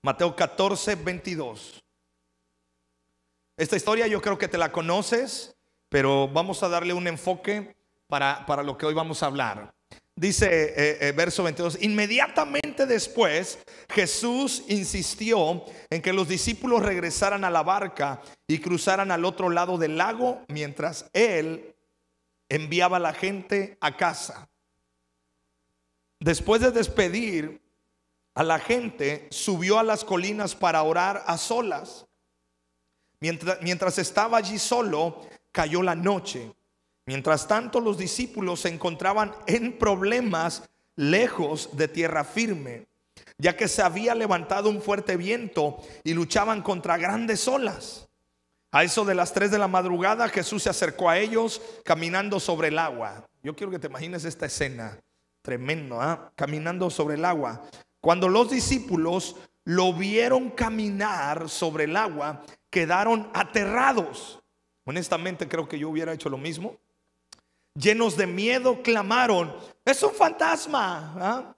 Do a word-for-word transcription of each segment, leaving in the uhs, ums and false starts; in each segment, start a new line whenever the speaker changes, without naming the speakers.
Mateo catorce, veintidós. Esta historia yo creo que te la conoces, pero vamos a darle un enfoque para, para lo que hoy vamos a hablar. Dice eh, eh, verso veintidós: inmediatamente después Jesús insistió en que los discípulos regresaran a la barca y cruzaran al otro lado del lago mientras él enviaba a la gente a casa. Después de despedir a la gente, subió a las colinas para orar a solas. Mientras, mientras estaba allí solo, cayó la noche. Mientras tanto, los discípulos se encontraban en problemas lejos de tierra firme, ya que se había levantado un fuerte viento y luchaban contra grandes olas. A eso de las tres de la madrugada, Jesús se acercó a ellos caminando sobre el agua. Yo quiero que te imagines esta escena, tremendo, ¿eh? Caminando sobre el agua. Cuando los discípulos lo vieron caminar sobre el agua, quedaron aterrados. Honestamente, creo que yo hubiera hecho lo mismo. Llenos de miedo, clamaron: es un fantasma, ¿eh?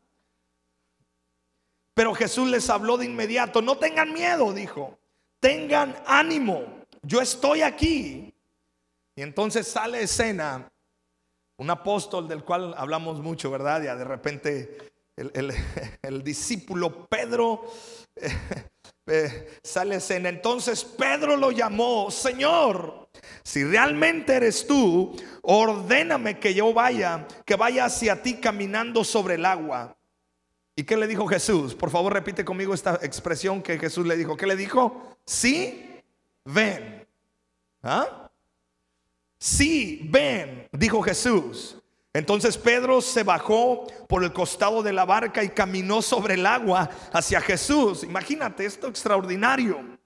Pero Jesús les habló de inmediato. No tengan miedo, dijo, tengan ánimo, yo estoy aquí. Y entonces sale a escena un apóstol del cual hablamos mucho, ¿verdad? Ya de repente el, el, el discípulo Pedro eh, eh, sale a escena. Entonces Pedro lo llamó: Señor, si realmente eres tú, ordéname que yo vaya, que vaya hacia ti caminando sobre el agua. ¿Y qué le dijo Jesús? Por favor, repite conmigo esta expresión que Jesús le dijo. ¿Qué le dijo? Sí, ven. ¿Ah? Sí, ven, dijo Jesús. Entonces Pedro se bajó por el costado de la barca y caminó sobre el agua hacia Jesús. Imagínate esto extraordinario.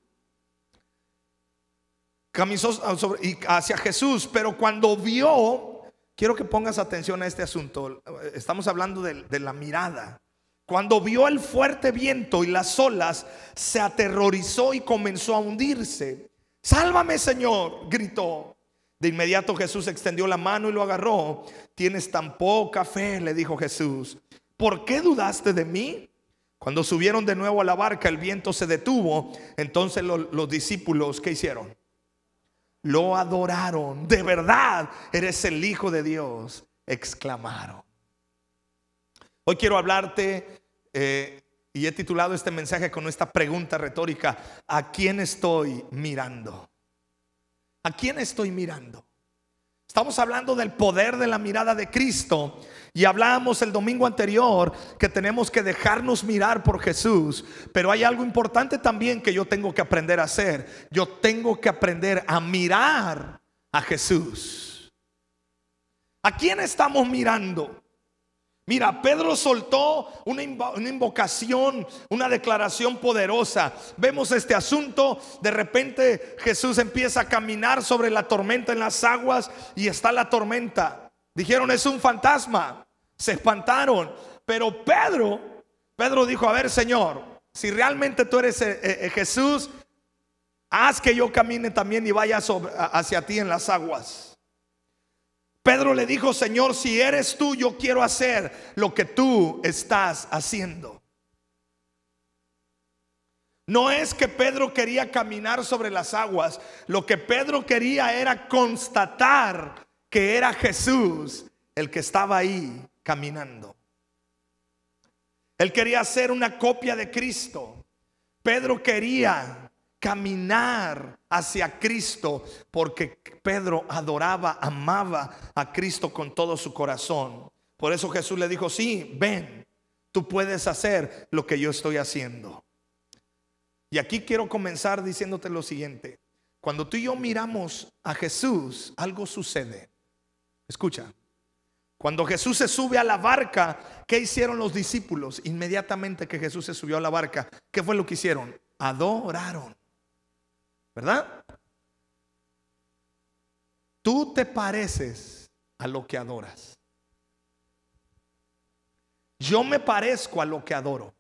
Caminó sobre, y hacia Jesús, pero cuando vio, quiero que pongas atención a este asunto. Estamos hablando de, de la mirada. Cuando vio el fuerte viento y las olas, se aterrorizó y comenzó a hundirse. Sálvame, Señor, gritó. De inmediato Jesús extendió la mano y lo agarró. Tienes tan poca fe, le dijo Jesús. ¿Por qué dudaste de mí? Cuando subieron de nuevo a la barca, el viento se detuvo. Entonces los, los discípulos, ¿qué hicieron? Lo adoraron. De verdad, eres el Hijo de Dios, exclamaron. Hoy quiero hablarte eh, y he titulado este mensaje con esta pregunta retórica: ¿a quién estoy mirando? ¿A quién estoy mirando? Estamos hablando del poder de la mirada de Cristo. Y hablábamos el domingo anterior que tenemos que dejarnos mirar por Jesús. Pero hay algo importante también que yo tengo que aprender a hacer. Yo tengo que aprender a mirar a Jesús. ¿A quién estamos mirando? Mira, Pedro soltó una invocación, una declaración poderosa. Vemos este asunto. De repente Jesús empieza a caminar sobre la tormenta en las aguas y está la tormenta. Dijeron: es un fantasma. Se espantaron. Pero Pedro, Pedro dijo: a ver, Señor, si realmente tú eres eh, eh, Jesús, haz que yo camine también y vaya sobre, hacia ti en las aguas. Pedro le dijo: Señor, si eres tú, yo quiero hacer lo que tú estás haciendo. No es que Pedro quería caminar sobre las aguas. Lo que Pedro quería era constatar que era Jesús el que estaba ahí caminando. Él quería hacer una copia de Cristo. Pedro quería caminar hacia Cristo porque Pedro adoraba, amaba a Cristo con todo su corazón. Por eso Jesús le dijo: sí, ven, tú puedes hacer lo que yo estoy haciendo. Y aquí quiero comenzar diciéndote lo siguiente: cuando tú y yo miramos a Jesús, algo sucede. Escucha. Cuando Jesús se sube a la barca, ¿qué hicieron los discípulos? Inmediatamente que Jesús se subió a la barca, ¿qué fue lo que hicieron? Adoraron. ¿Verdad? Tú te pareces a lo que adoras. Yo me parezco a lo que adoro.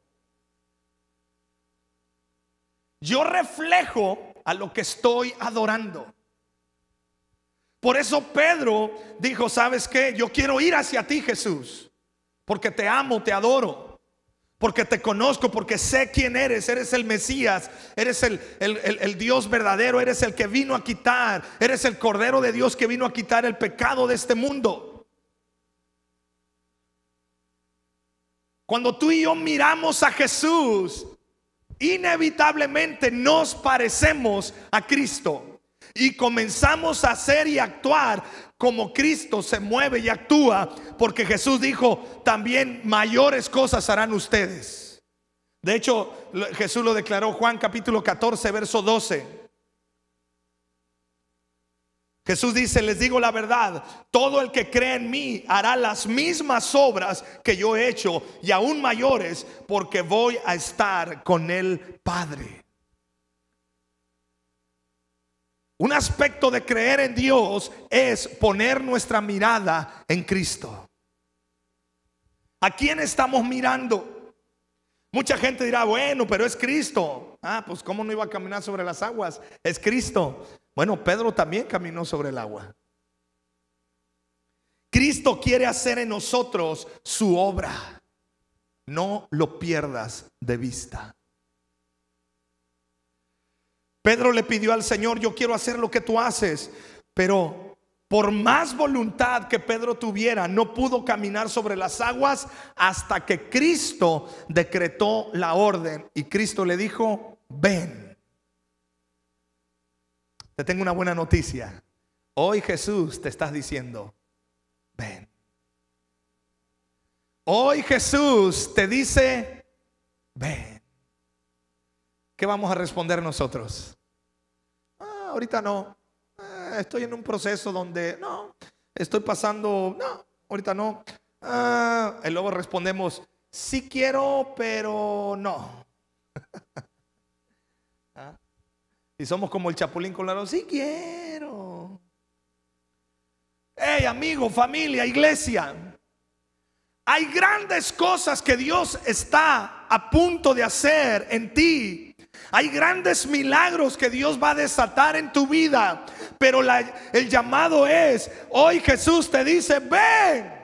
Yo reflejo a lo que estoy adorando. Por eso Pedro dijo: ¿sabes qué? Yo quiero ir hacia ti, Jesús, porque te amo, te adoro. porque te conozco, porque sé quién eres. Eres el Mesías, eres el, el, el, el Dios verdadero, eres el que vino a quitar, eres el Cordero de Dios que vino a quitar el pecado de este mundo. Cuando tú y yo miramos a Jesús, inevitablemente nos parecemos a Cristo y comenzamos a hacer y actuar como Cristo se mueve y actúa, porque Jesús dijo: también mayores cosas harán ustedes. De hecho, Jesús lo declaró, Juan capítulo catorce verso doce. Jesús dice: les digo la verdad, todo el que cree en mí hará las mismas obras que yo he hecho, y aún mayores, porque voy a estar con el Padre. Un aspecto de creer en Dios es poner nuestra mirada en Cristo. ¿A quién estamos mirando? Mucha gente dirá: bueno, pero es Cristo. Ah, pues ¿cómo no iba a caminar sobre las aguas? Es Cristo. Bueno, Pedro también caminó sobre el agua. Cristo quiere hacer en nosotros su obra. No lo pierdas de vista. Pedro le pidió al Señor: yo quiero hacer lo que tú haces. Pero por más voluntad que Pedro tuviera, no pudo caminar sobre las aguas hasta que Cristo decretó la orden. Y Cristo le dijo: ven. Te tengo una buena noticia. Hoy Jesús te está diciendo: ven. Hoy Jesús te dice: ven. ¿Qué vamos a responder nosotros? Ah, ahorita no. Ah, estoy en un proceso donde no. Estoy pasando. No, ahorita no. Ah, y luego respondemos: sí quiero, pero no. ¿Ah? Y somos como el Chapulín Colorado: sí quiero. Hey, amigo, familia, iglesia, hay grandes cosas que Dios está a punto de hacer en ti. Hay grandes milagros que Dios va a desatar en tu vida. Pero la, el llamado es: hoy Jesús te dice: ven.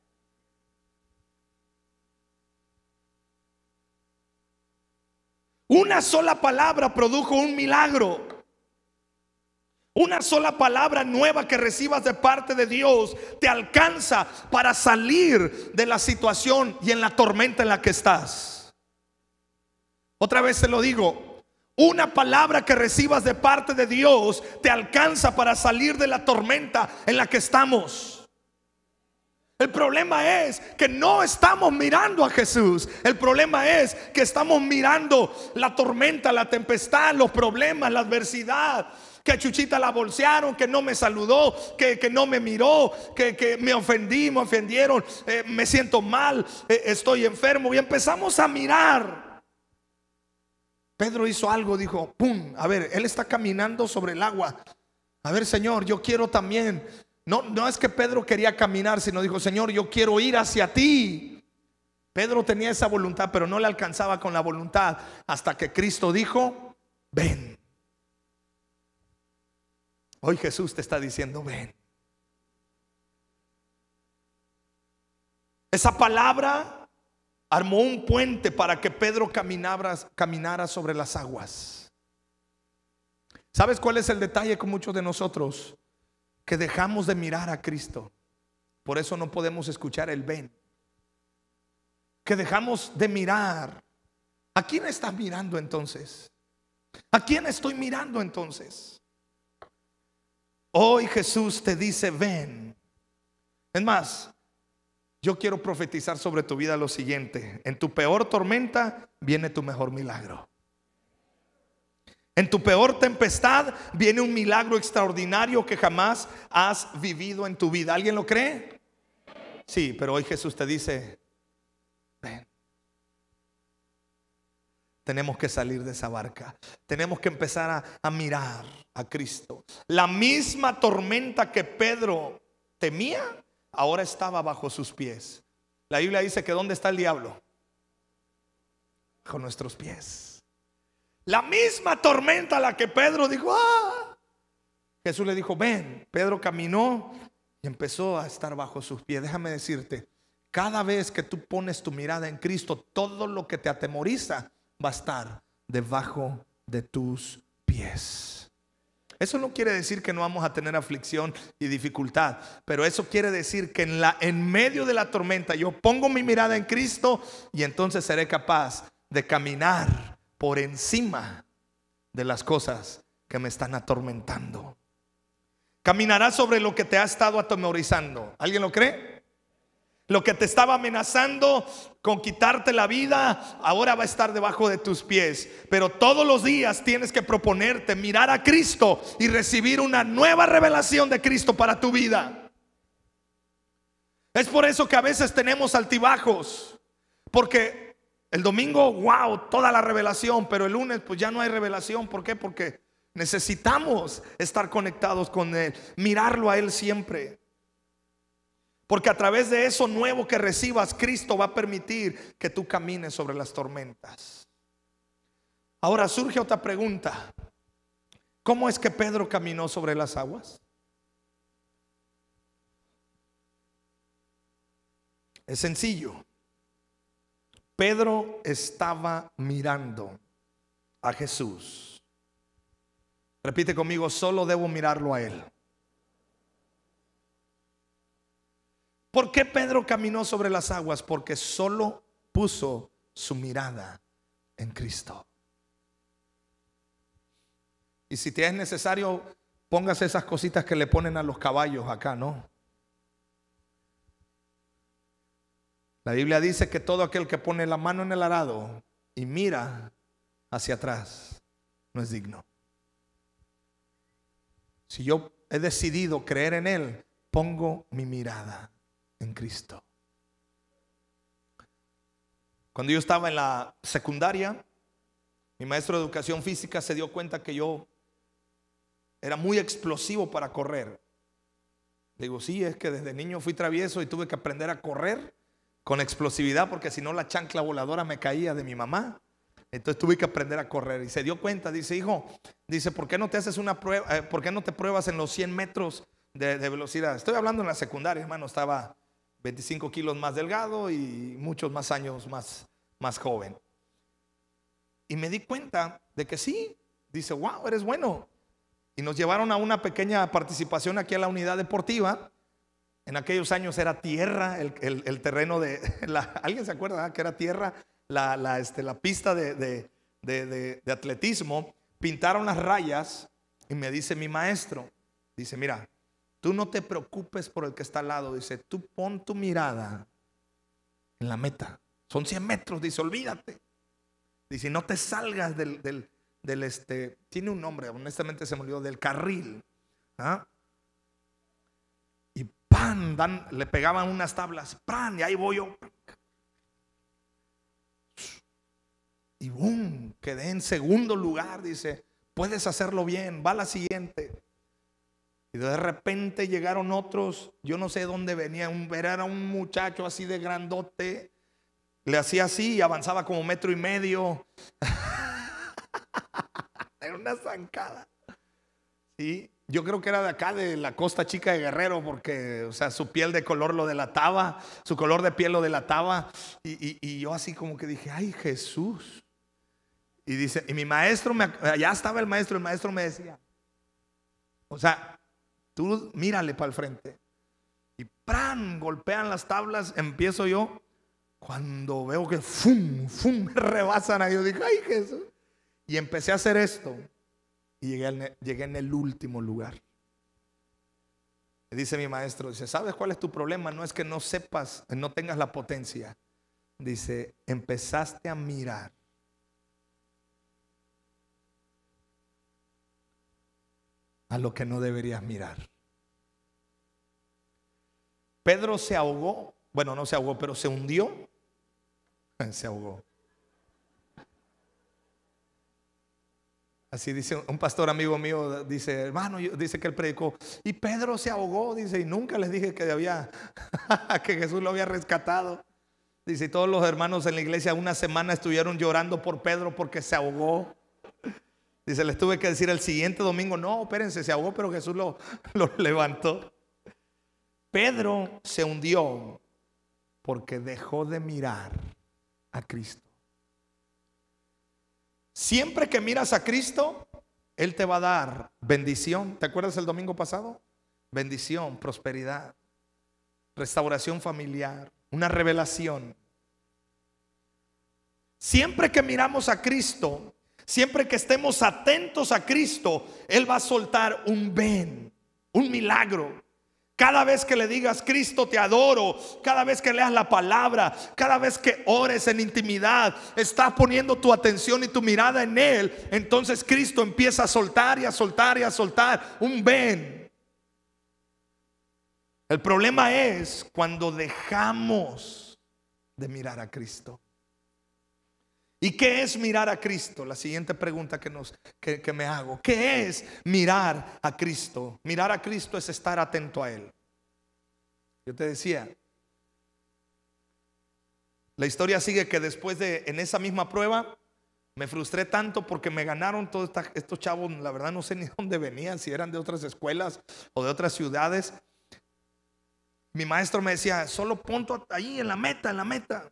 Una sola palabra produjo un milagro. Una sola palabra nueva que recibas de parte de Dios te alcanza para salir de la situación y en la tormenta en la que estás. Otra vez te lo digo. Una palabra que recibas de parte de Dios te alcanza para salir de la tormenta en la que estamos. El problema es que no estamos mirando a Jesús. El problema es que estamos mirando la tormenta, la tempestad, los problemas, la adversidad. Que a Chuchita la bolsearon, que no me saludó, que, que no me miró, que, que me ofendí, me ofendieron, eh, me siento mal, eh, estoy enfermo. Y empezamos a mirar. Pedro hizo algo, dijo: pum, a ver, él está caminando sobre el agua. A ver, Señor, yo quiero también. No, no es que Pedro quería caminar, sino dijo: Señor, yo quiero ir hacia ti. Pedro tenía esa voluntad, pero no le alcanzaba con la voluntad hasta que Cristo dijo: ven. Hoy Jesús te está diciendo: ven. Esa palabra armó un puente para que Pedro caminara, caminara sobre las aguas. ¿Sabes cuál es el detalle con muchos de nosotros? Que dejamos de mirar a Cristo. Por eso no podemos escuchar el ven. Que dejamos de mirar. ¿A quién estás mirando entonces? ¿A quién estoy mirando entonces? Hoy Jesús te dice: ven. Es más, yo quiero profetizar sobre tu vida lo siguiente: en tu peor tormenta viene tu mejor milagro. En tu peor tempestad viene un milagro extraordinario que jamás has vivido en tu vida. ¿Alguien lo cree? Sí, pero hoy Jesús te dice: ven. Tenemos que salir de esa barca. Tenemos que empezar a, a mirar a Cristo. La misma tormenta que Pedro temía, ahora estaba bajo sus pies. La Biblia dice que ¿dónde está el diablo? Bajo nuestros pies. La misma tormenta a la que Pedro dijo: ¡ah! Jesús le dijo: ven. Pedro caminó y empezó a estar bajo sus pies. Déjame decirte cada vez que tú pones tu mirada en Cristo, todo lo que te atemoriza va a estar debajo de tus pies. Eso no quiere decir que no vamos a tener aflicción y dificultad, pero eso quiere decir que en, la, en medio de la tormenta yo pongo mi mirada en Cristo y entonces seré capaz de caminar por encima de las cosas que me están atormentando. Caminarás sobre lo que te ha estado atemorizando. ¿Alguien lo cree? Lo que te estaba amenazando con quitarte la vida, ahora va a estar debajo de tus pies. Pero todos los días tienes que proponerte mirar a Cristo y recibir una nueva revelación de Cristo para tu vida. Es por eso que a veces tenemos altibajos, porque el domingo, wow, toda la revelación, pero el lunes pues ya no hay revelación. ¿Por qué? Porque necesitamos estar conectados con Él, mirarlo a Él siempre. Porque a través de eso nuevo que recibas, Cristo va a permitir que tú camines sobre las tormentas. Ahora surge otra pregunta. ¿Cómo es que Pedro caminó sobre las aguas? Es sencillo. Pedro estaba mirando a Jesús. Repite conmigo, solo debo mirarlo a Él. ¿Por qué Pedro caminó sobre las aguas? Porque solo puso su mirada en Cristo. Y si te es necesario, póngase esas cositas que le ponen a los caballos acá, ¿no? La Biblia dice que todo aquel que pone la mano en el arado y mira hacia atrás no es digno. Si yo he decidido creer en Él, pongo mi mirada en Cristo. Cuando yo estaba en la secundaria, mi maestro de educación física se dio cuenta que yo era muy explosivo para correr. Le digo, sí, es que desde niño fui travieso y tuve que aprender a correr con explosividad, porque si no la chancla voladora me caía de mi mamá. Entonces tuve que aprender a correr. Y se dio cuenta, dice, hijo, dice, ¿por qué no te haces una prueba? Eh, ¿Por qué no te pruebas en los cien metros de, de velocidad? Estoy hablando en la secundaria, hermano, estaba veinticinco kilos más delgado y muchos más años más, más joven. Y me di cuenta de que sí. Dice, wow, eres bueno. Y nos llevaron a una pequeña participación aquí a la unidad deportiva. En aquellos años era tierra, el, el, el terreno de la, ¿alguien se acuerda que era tierra? La, la, este, la pista de, de, de, de, de atletismo. Pintaron las rayas y me dice mi maestro, dice, mira, tú no te preocupes por el que está al lado. Dice, tú pon tu mirada en la meta. Son cien metros, dice, olvídate. Dice, no te salgas del, del, del este, tiene un nombre, honestamente se me olvidó, del carril. ¿Ah? Y pan, dan, le pegaban unas tablas, pan, y ahí voy yo. Y boom, quedé en segundo lugar. Dice, puedes hacerlo bien, va a la siguiente. Y de repente llegaron otros, yo no sé de dónde venía, un, era un muchacho así de grandote, le hacía así y avanzaba como metro y medio. Era una zancada. Sí, yo creo que era de acá, de la Costa Chica de Guerrero, porque, o sea, su piel de color lo delataba, su color de piel lo delataba. Y, y, y yo así como que dije, ay, Jesús. Y dice, y mi maestro, me, allá estaba el maestro, el maestro me decía, o sea, tú mírale para el frente. Y ¡pran! Golpean las tablas, empiezo yo. Cuando veo que ¡fum! ¡Fum! Me rebasan ahí, yo dije, ay, Jesús. Y empecé a hacer esto. Y llegué, al, llegué en el último lugar. Y dice mi maestro, dice, ¿sabes cuál es tu problema? No es que no sepas, no tengas la potencia. Dice, empezaste a mirar a lo que no deberías mirar. Pedro se ahogó. Bueno, no se ahogó, pero se hundió. Se ahogó. Así dice un pastor amigo mío, dice, hermano, dice que él predicó, y Pedro se ahogó, dice, y nunca les dije que había, que Jesús lo había rescatado. Dice, y todos los hermanos en la iglesia una semana estuvieron llorando por Pedro porque se ahogó. Dice, les tuve que decir el siguiente domingo, no, espérense, se ahogó, pero Jesús lo, lo levantó. Pedro se hundió porque dejó de mirar a Cristo. Siempre que miras a Cristo, Él te va a dar bendición. ¿Te acuerdas el domingo pasado? Bendición, prosperidad, restauración familiar, una revelación. Siempre que miramos a Cristo, siempre que estemos atentos a Cristo, Él va a soltar un ven, un milagro. Cada vez que le digas Cristo te adoro, cada vez que leas la palabra, cada vez que ores en intimidad, estás poniendo tu atención y tu mirada en Él, entonces Cristo empieza a soltar y a soltar y a soltar un ven. El problema es cuando dejamos de mirar a Cristo. ¿Y qué es mirar a Cristo? La siguiente pregunta que, nos, que, que me hago. ¿Qué es mirar a Cristo? Mirar a Cristo es estar atento a Él. Yo te decía, la historia sigue que después de, en esa misma prueba, me frustré tanto porque me ganaron todos esta, estos chavos. La verdad no sé ni dónde venían, si eran de otras escuelas o de otras ciudades. Mi maestro me decía, solo ponte ahí en la meta, en la meta.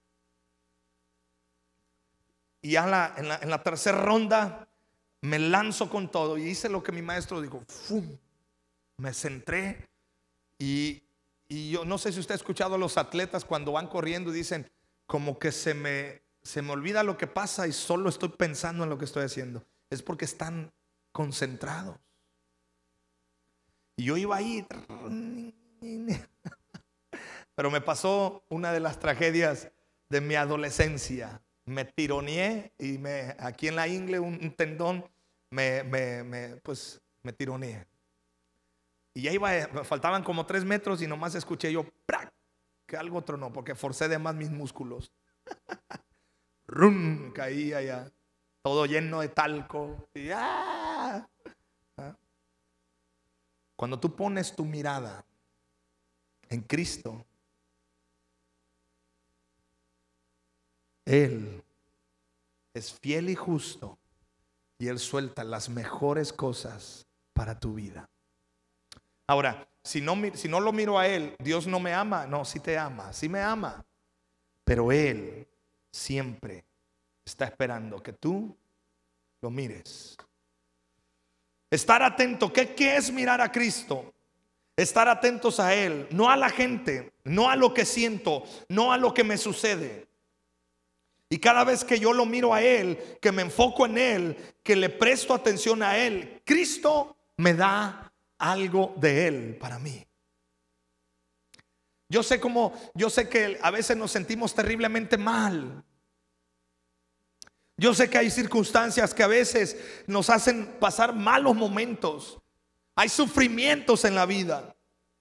Y ya en la, en la, en la tercera ronda me lanzo con todo y hice lo que mi maestro dijo. ¡Fum! Me centré y, y yo no sé si usted ha escuchado a los atletas cuando van corriendo y dicen como que se me, se me olvida lo que pasa y solo estoy pensando en lo que estoy haciendo. Es porque están concentrados. Y yo iba ahí, pero me pasó una de las tragedias de mi adolescencia. Me tironeé y me, aquí en la ingle un, un tendón me, me, me, pues, me tironeé. Y ya iba, me faltaban como tres metros y nomás escuché yo ¡prac! Que algo tronó porque forcé de más mis músculos. ¡Rum! Caí allá, todo lleno de talco. Y, ¡ah! ¿Ah? Cuando tú pones tu mirada en Cristo, Él es fiel y justo y Él suelta las mejores cosas para tu vida. Ahora, si no, si no lo miro a Él, Dios no me ama. No, sí te ama, sí me ama. Pero Él siempre está esperando que tú lo mires. Estar atento. ¿Qué, qué es mirar a Cristo? Estar atentos a Él, no a la gente, no a lo que siento, no a lo que me sucede. Y cada vez que yo lo miro a Él, que me enfoco en Él, que le presto atención a Él, Cristo me da algo de Él para mí. Yo sé cómo, yo sé que a veces nos sentimos terriblemente mal. Yo sé que hay circunstancias que a veces nos hacen pasar malos momentos. Hay sufrimientos en la vida.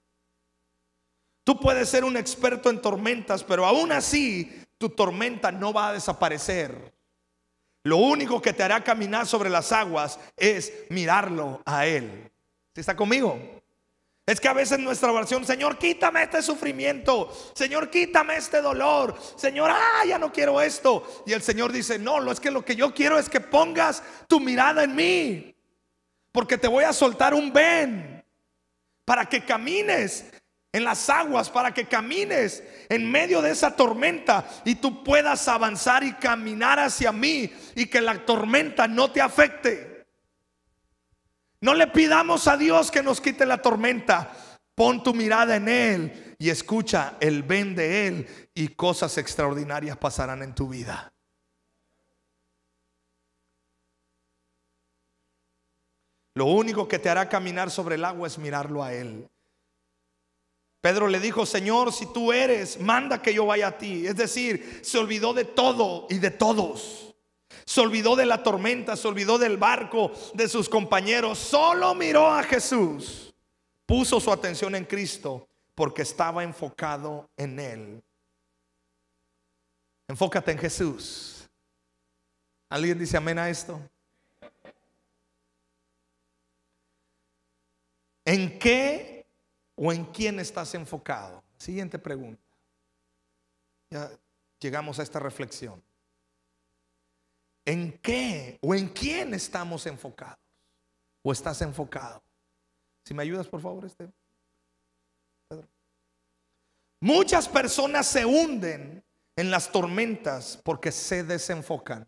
Tú puedes ser un experto en tormentas, pero aún así tu tormenta no va a desaparecer. Lo único que te hará caminar sobre las aguas es mirarlo a Él. ¿Sí está conmigo? Es que a veces nuestra oración, Señor, quítame este sufrimiento, Señor, quítame este dolor, Señor, ah, ya no quiero esto. Y el Señor dice, no, es que lo que yo quiero es que pongas tu mirada en mí, porque te voy a soltar un ven para que camines en las aguas, para que camines en medio de esa tormenta y tú puedas avanzar y caminar hacia mí y que la tormenta no te afecte. No le pidamos a Dios que nos quite la tormenta. Pon tu mirada en Él y escucha el ven de Él y cosas extraordinarias pasarán en tu vida. Lo único que te hará caminar sobre el agua es mirarlo a Él. Pedro le dijo, Señor, si tú eres, manda que yo vaya a ti. Es decir, se olvidó de todo y de todos. Se olvidó de la tormenta, se olvidó del barco, de sus compañeros. Solo miró a Jesús. Puso su atención en Cristo porque estaba enfocado en Él. Enfócate en Jesús. ¿Alguien dice amén a esto? ¿En qué o en quién estás enfocado? Siguiente pregunta. Ya llegamos a esta reflexión. ¿En qué o en quién estamos enfocados? ¿O estás enfocado? Si me ayudas por favor, este Pedro. Muchas personas se hunden en las tormentas porque se desenfocan.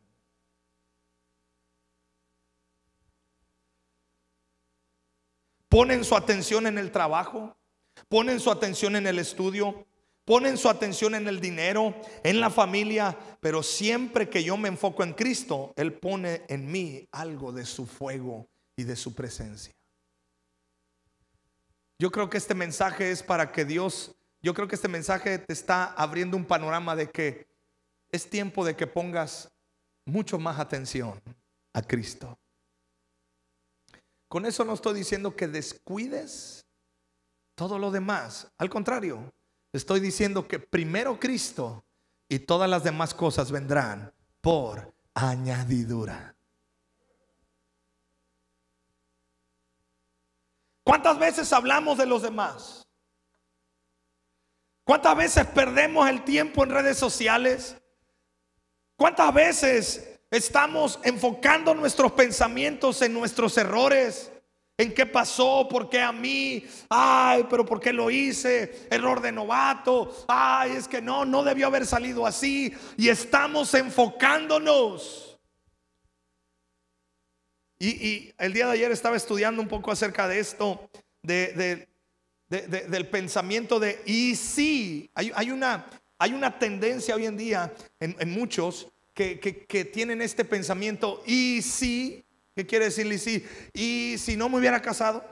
Ponen su atención en el trabajo, ponen su atención en el estudio, ponen su atención en el dinero, en la familia, pero siempre que yo me enfoco en Cristo, Él pone en mí algo de su fuego y de su presencia. Yo creo que este mensaje es para que Dios, yo creo que este mensaje te está abriendo un panorama de que es tiempo de que pongas mucho más atención a Cristo. Con eso no estoy diciendo que descuides todo lo demás. Al contrario, estoy diciendo que primero Cristo y todas las demás cosas vendrán por añadidura. ¿Cuántas veces hablamos de los demás? ¿Cuántas veces perdemos el tiempo en redes sociales? ¿Cuántas veces estamos enfocando nuestros pensamientos en nuestros errores? ¿En qué pasó? ¿Por qué a mí? Ay, pero ¿por qué lo hice? Error de novato. Ay, es que no, no debió haber salido así. Y estamos enfocándonos. Y, y el día de ayer estaba estudiando un poco acerca de esto, de, de, de, de, del pensamiento de y sí. Hay, hay, una, hay una tendencia hoy en día en, en muchos que, que, que tienen este pensamiento y sí. ¿Qué quiere decir y sí? ¿Y si no me hubiera casado?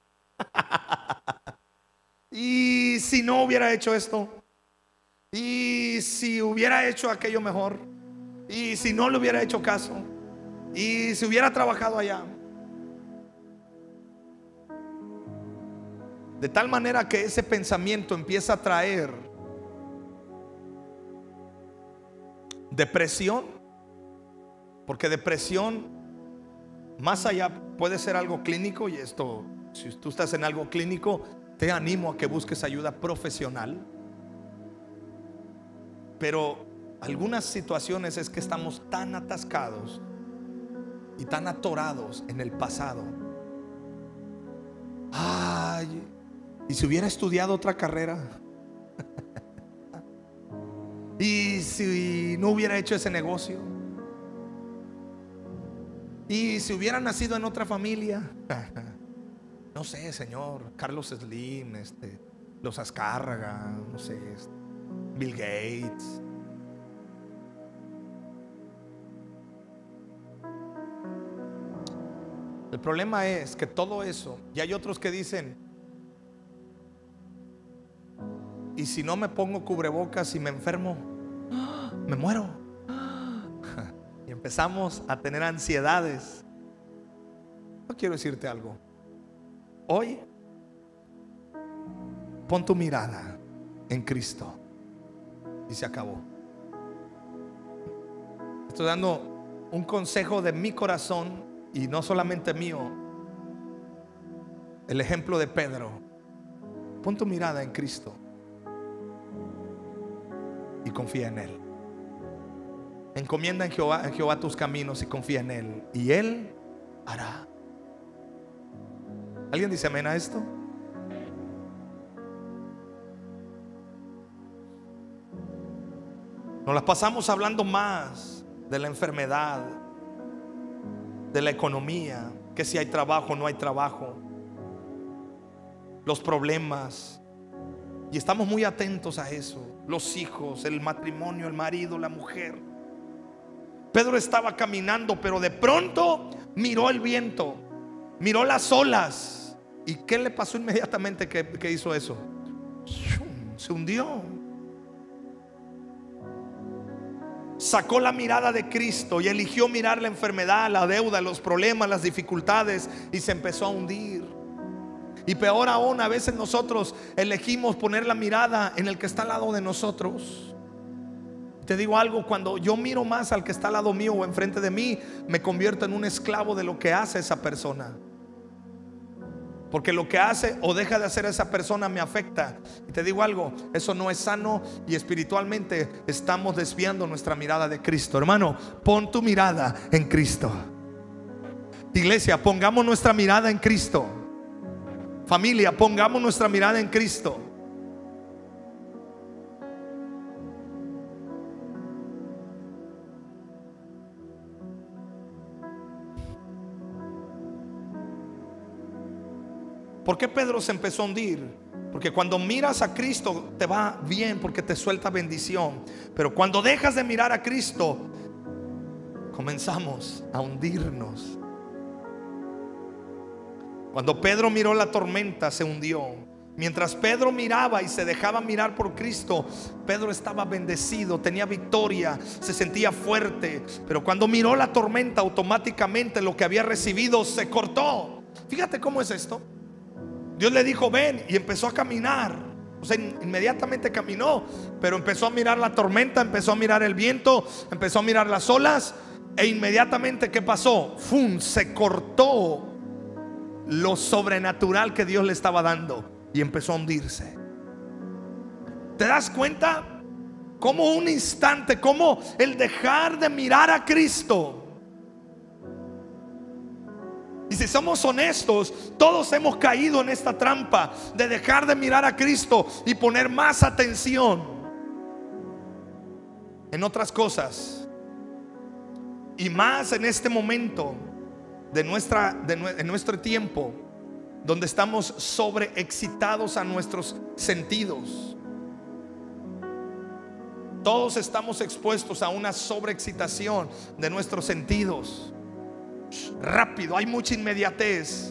¿Y si no hubiera hecho esto? ¿Y si hubiera hecho aquello mejor? ¿Y si no le hubiera hecho caso? ¿Y si hubiera trabajado allá? De tal manera que ese pensamiento empieza a traer depresión, porque depresión más allá puede ser algo clínico, y esto, si tú estás en algo clínico, te animo a que busques ayuda profesional. Pero algunas situaciones es que estamos tan atascados y tan atorados en el pasado. Ay, ¿y si hubiera estudiado otra carrera? ¿Y si no hubiera hecho ese negocio? ¿Y si hubiera nacido en otra familia? No sé, señor, Carlos Slim, este, los Azcárraga, no sé, este, Bill Gates. El problema es que todo eso, y hay otros que dicen, ¿y si no me pongo cubrebocas y me enfermo? Me muero. Y empezamos a tener ansiedades. No quiero decirte algo. Hoy pon tu mirada en Cristo y se acabó. Estoy dando un consejo de mi corazón y no solamente mío. El ejemplo de Pedro. Pon tu mirada en Cristo y confía en Él. Encomienda en Jehová, en Jehová tus caminos y confía en Él, y Él hará. ¿Alguien dice amén a esto? Nos las pasamos hablando más de la enfermedad, de la economía, que si hay trabajo o no hay trabajo, los problemas, y estamos muy atentos a eso. Los hijos, el matrimonio, el marido, la mujer. Pedro estaba caminando, pero de pronto miró el viento, miró las olas. ¿Y qué le pasó inmediatamente que, que hizo eso? Se hundió. Sacó la mirada de Cristo y eligió mirar la enfermedad, la deuda, los problemas, las dificultades, y se empezó a hundir. Y peor aún, a veces nosotros elegimos poner la mirada en el que está al lado de nosotros. Te digo algo, cuando yo miro más al que está al lado mío o enfrente de mí, me convierto en un esclavo de lo que hace esa persona. Porque lo que hace o deja de hacer esa persona me afecta. Y te digo algo, eso no es sano, y espiritualmente estamos desviando nuestra mirada de Cristo. Hermano, pon tu mirada en Cristo. Iglesia, pongamos nuestra mirada en Cristo. Familia, pongamos nuestra mirada en Cristo. ¿Por qué Pedro se empezó a hundir? Porque cuando miras a Cristo te va bien, porque te suelta bendición. Pero cuando dejas de mirar a Cristo, comenzamos a hundirnos. Cuando Pedro miró la tormenta, se hundió. Mientras Pedro miraba y se dejaba mirar por Cristo, Pedro estaba bendecido, tenía victoria, se sentía fuerte. Pero cuando miró la tormenta, automáticamente lo que había recibido se cortó. Fíjate cómo es esto. Dios le dijo ven, y empezó a caminar. O sea, inmediatamente caminó, pero empezó a mirar la tormenta, empezó a mirar el viento, empezó a mirar las olas. E inmediatamente, ¿qué pasó? ¡Fum! Se cortó lo sobrenatural que Dios le estaba dando y empezó a hundirse. ¿Te das cuenta? Como un instante, como el dejar de mirar a Cristo. Y si somos honestos, todos hemos caído en esta trampa de dejar de mirar a Cristo y poner más atención en otras cosas. Y más en este momento de, nuestra, de en nuestro tiempo, donde estamos sobreexcitados a nuestros sentidos. Todos estamos expuestos a una sobreexcitación de nuestros sentidos. Rápido, hay mucha inmediatez.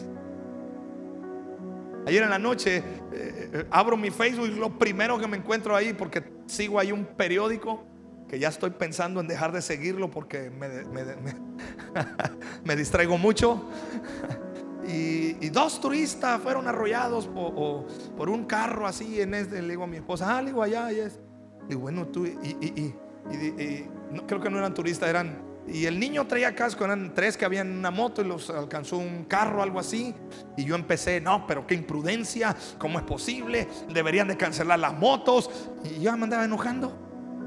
Ayer en la noche eh, abro mi Facebook y lo primero que me encuentro ahí, porque sigo ahí un periódico que ya estoy pensando en dejar de seguirlo porque me, me, me, me distraigo mucho. Y, y dos turistas fueron arrollados por, o, por un carro así en este. Le digo a mi esposa, ah, le digo allá y es. Y bueno, tú y, y, y, y, y no, creo que no eran turistas, eran. Y el niño traía casco, eran tres que habían en una moto y los alcanzó un carro, algo así. Y yo empecé, no, pero qué imprudencia, ¿cómo es posible? Deberían de cancelar las motos. Y yo me andaba enojando.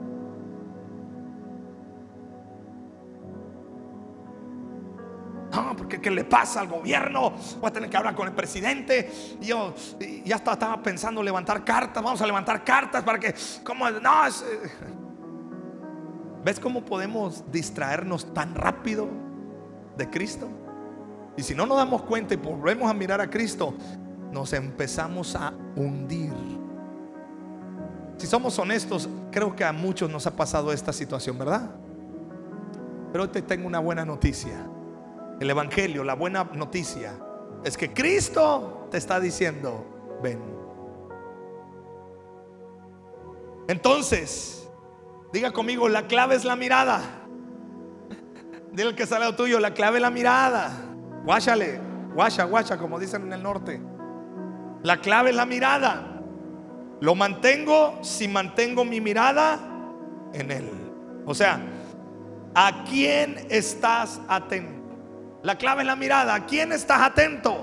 No, porque ¿qué le pasa al gobierno? Voy a tener que hablar con el presidente. Y yo y ya estaba, estaba pensando levantar cartas. Vamos a levantar cartas para que, ¿cómo? No, es, eh. ¿Ves cómo podemos distraernos tan rápido de Cristo? Y si no nos damos cuenta y volvemos a mirar a Cristo, nos empezamos a hundir. Si somos honestos, creo que a muchos nos ha pasado esta situación, ¿verdad? Pero hoy te tengo una buena noticia. El evangelio, la buena noticia es que Cristo te está diciendo ven. Entonces, diga conmigo, la clave es la mirada. Dile al que sale al tuyo, la clave es la mirada. Guáchale, guacha, guacha, como dicen en el norte. La clave es la mirada. Lo mantengo si mantengo mi mirada en Él. O sea, ¿a quién estás atento? La clave es la mirada. ¿A quién estás atento?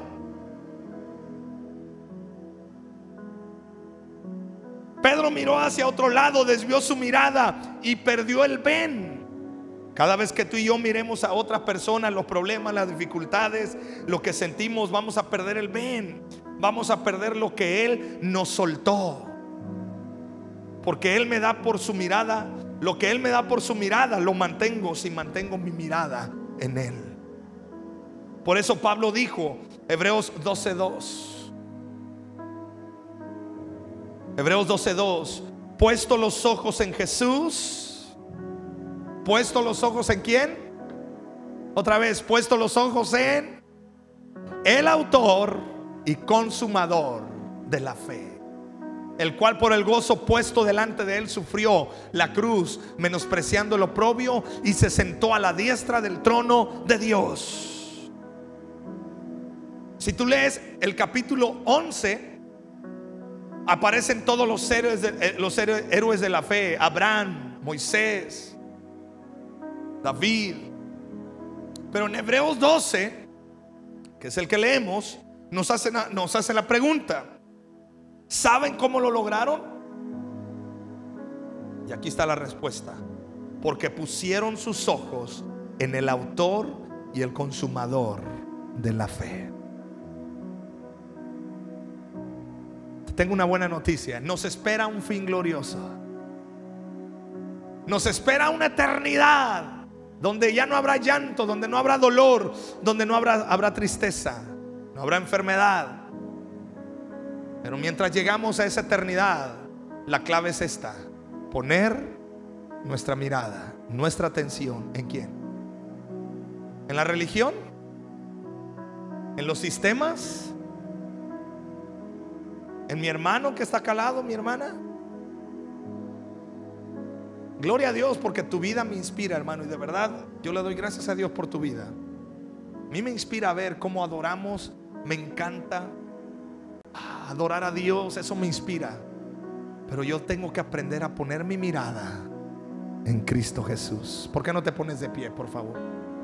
Pedro miró hacia otro lado, desvió su mirada y perdió el ven. Cada vez que tú y yo miremos a otras personas, los problemas, las dificultades, lo que sentimos, vamos a perder el ven. Vamos a perder lo que Él nos soltó. Porque Él me da por su mirada. Lo que Él me da por su mirada lo mantengo si mantengo mi mirada en Él. Por eso Pablo dijo, Hebreos doce dos, Hebreos doce dos, puesto los ojos en Jesús. Puesto los ojos en ¿quién? Otra vez, puesto los ojos en el autor y consumador de la fe, el cual por el gozo puesto delante de él sufrió la cruz, menospreciando el oprobio, y se sentó a la diestra del trono de Dios. Si tú lees el capítulo once, aparecen todos los héroes de, los héroes de la fe: Abraham, Moisés, David. Pero en Hebreos doce, que es el que leemos, nos hacen, nos hacen la pregunta: ¿saben cómo lo lograron? Y aquí está la respuesta: porque pusieron sus ojos en el autor y el consumador de la fe. Tengo una buena noticia: nos espera un fin glorioso. Nos espera una eternidad donde ya no habrá llanto, donde no habrá dolor, donde no habrá, habrá tristeza, no habrá enfermedad, Pero mientras llegamos a esa eternidad, la clave es esta: poner nuestra mirada, nuestra atención, ¿en quién? ¿En la religión? ¿En los sistemas? ¿En mi hermano que está calado, mi hermana? Gloria a Dios, porque tu vida me inspira, hermano, y de verdad yo le doy gracias a Dios por tu vida. A mí me inspira a ver cómo adoramos. Me encanta adorar a Dios, eso me inspira. Pero yo tengo que aprender a poner mi mirada en Cristo Jesús. ¿Por qué no te pones de pie, por favor?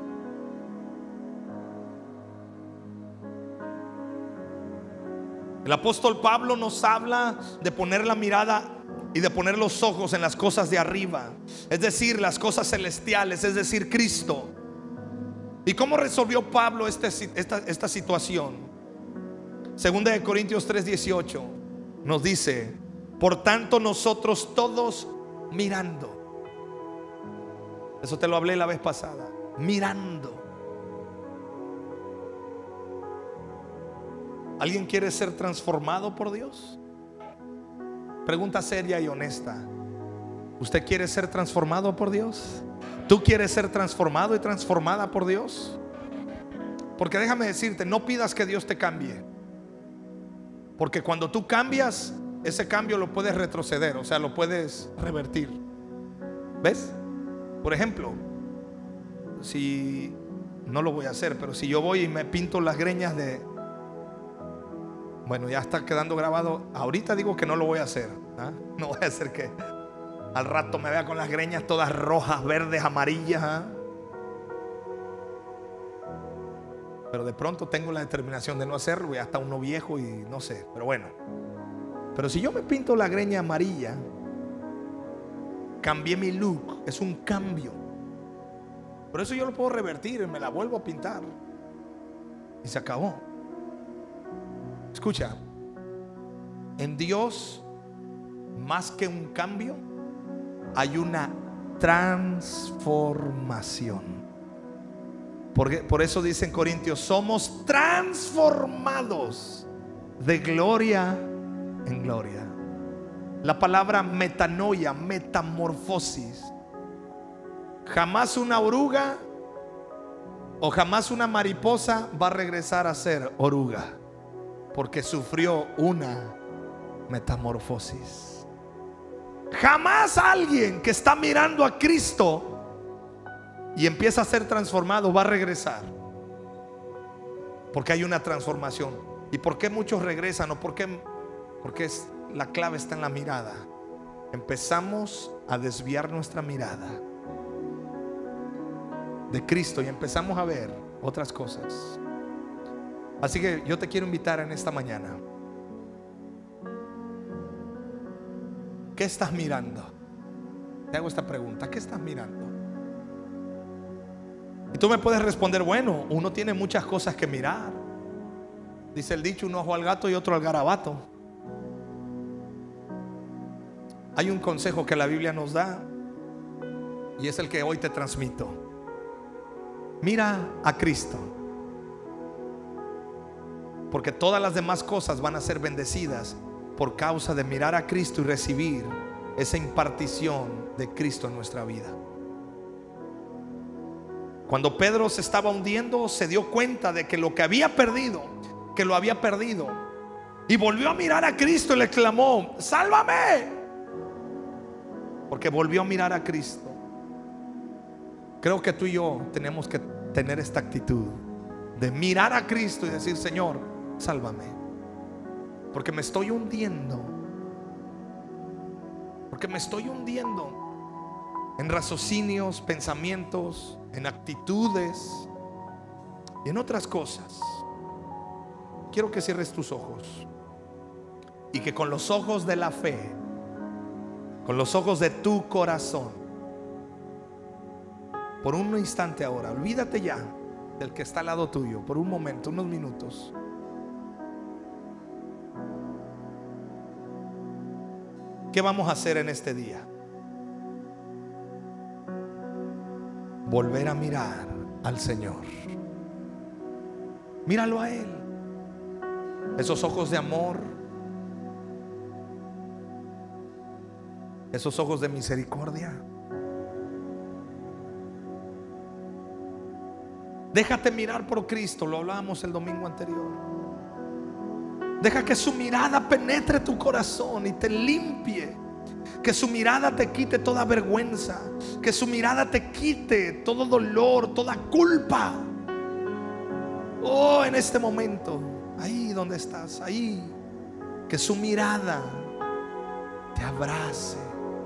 El apóstol Pablo nos habla de poner la mirada y de poner los ojos en las cosas de arriba, es decir, las cosas celestiales, es decir, Cristo. ¿Y cómo resolvió Pablo este, esta, esta situación? Segunda de Corintios tres dieciocho nos dice: por tanto nosotros todos mirando. Eso te lo hablé la vez pasada. Mirando. ¿Alguien quiere ser transformado por Dios? Pregunta seria y honesta. ¿Usted quiere ser transformado por Dios? ¿Tú quieres ser transformado y transformada por Dios? Porque déjame decirte, no pidas que Dios te cambie, porque cuando tú cambias, ese cambio lo puedes retroceder, o sea, lo puedes revertir. ¿Ves? Por ejemplo, si no lo voy a hacer, pero si yo voy y me pinto las greñas de... Bueno, ya está quedando grabado. Ahorita digo que no lo voy a hacer, ¿ah? No voy a hacer que al rato me vea con las greñas todas rojas, verdes, amarillas, ¿ah? Pero de pronto tengo la determinación de no hacerlo. Ya está uno viejo y no sé, pero bueno. Pero si yo me pinto la greña amarilla, cambié mi look. Es un cambio. Por eso yo lo puedo revertir, me la vuelvo a pintar y se acabó. Escucha, en Dios, más que un cambio, hay una transformación. Porque, por eso dice en Corintios: somos transformados de gloria en gloria. La palabra metanoia, metamorfosis. Jamás una oruga o jamás una mariposa va a regresar a ser oruga, porque sufrió una metamorfosis. Jamás alguien que está mirando a Cristo y empieza a ser transformado va a regresar, porque hay una transformación. ¿Y por qué muchos regresan? ¿O por qué? Porque es, la clave está en la mirada. Empezamos a desviar nuestra mirada de Cristo y empezamos a ver otras cosas. Así que yo te quiero invitar en esta mañana. ¿Qué estás mirando? Te hago esta pregunta: ¿qué estás mirando? Y tú me puedes responder: bueno, uno tiene muchas cosas que mirar. Dice el dicho: un ojo al gato y otro al garabato. Hay un consejo que la Biblia nos da y es el que hoy te transmito. Mira a Cristo, porque todas las demás cosas van a ser bendecidas por causa de mirar a Cristo y recibir esa impartición de Cristo en nuestra vida. Cuando Pedro se estaba hundiendo, se dio cuenta de que lo que había perdido, que lo había perdido, y volvió a mirar a Cristo y le clamó: sálvame, porque volvió a mirar a Cristo. Creo que tú y yo tenemos que tener esta actitud de mirar a Cristo y decir: Señor, sálvame, porque me estoy hundiendo, porque me estoy hundiendo en raciocinios, pensamientos, en actitudes y en otras cosas. Quiero que cierres tus ojos y que con los ojos de la fe, con los ojos de tu corazón, por un instante ahora, olvídate ya del que está al lado tuyo, por un momento, unos minutos. ¿Qué vamos a hacer en este día? Volver a mirar al Señor. Míralo a Él. Esos ojos de amor, esos ojos de misericordia. Déjate mirar por Cristo, lo hablábamos el domingo anterior. Deja que su mirada penetre tu corazón y te limpie. Que su mirada te quite toda vergüenza. Que su mirada te quite todo dolor, toda culpa. Oh, en este momento, ahí donde estás, ahí, que su mirada te abrace.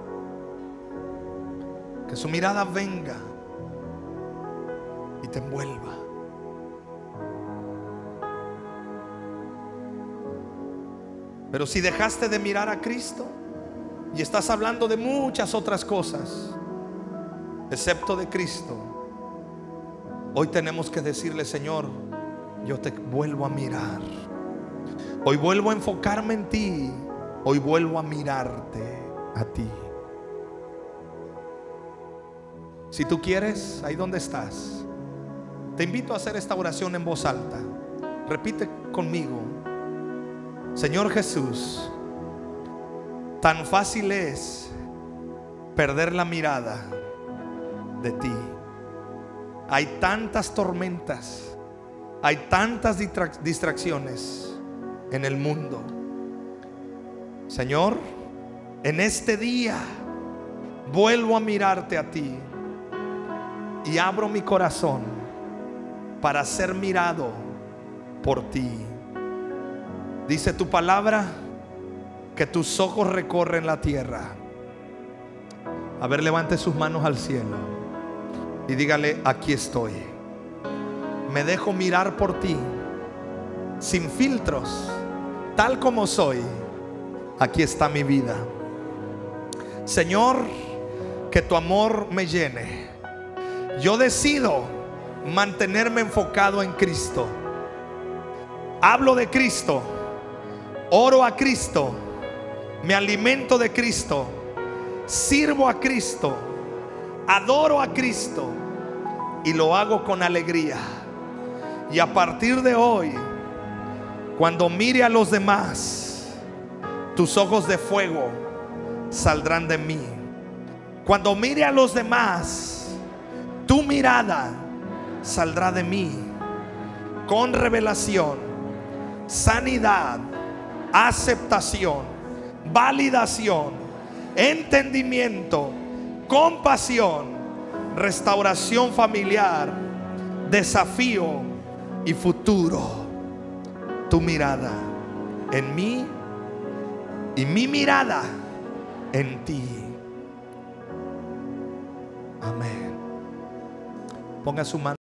Que su mirada venga y te envuelva. Pero si dejaste de mirar a Cristo y estás hablando de muchas otras cosas excepto de Cristo, hoy tenemos que decirle: Señor, yo te vuelvo a mirar. Hoy vuelvo a enfocarme en ti. Hoy vuelvo a mirarte a ti. Si tú quieres, ahí donde estás, te invito a hacer esta oración en voz alta. Repite conmigo: Señor Jesús, tan fácil es perder la mirada de ti. Hay tantas tormentas, hay tantas distracciones en el mundo. Señor, en este día vuelvo a mirarte a ti y abro mi corazón para ser mirado por ti. Dice tu palabra que tus ojos recorren la tierra. A ver, levante sus manos al cielo y dígale: aquí estoy. Me dejo mirar por ti, sin filtros, tal como soy. Aquí está mi vida. Señor, que tu amor me llene. Yo decido mantenerme enfocado en Cristo. Hablo de Cristo, oro a Cristo, me alimento de Cristo, sirvo a Cristo, adoro a Cristo y lo hago con alegría. Y a partir de hoy, cuando mire a los demás, tus ojos de fuego saldrán de mí. Cuando mire a los demás, tu mirada saldrá de mí con revelación, sanidad, aceptación, validación, entendimiento, compasión, restauración familiar, desafío y futuro. Tu mirada en mí y mi mirada en ti. Amén. Ponga su mano.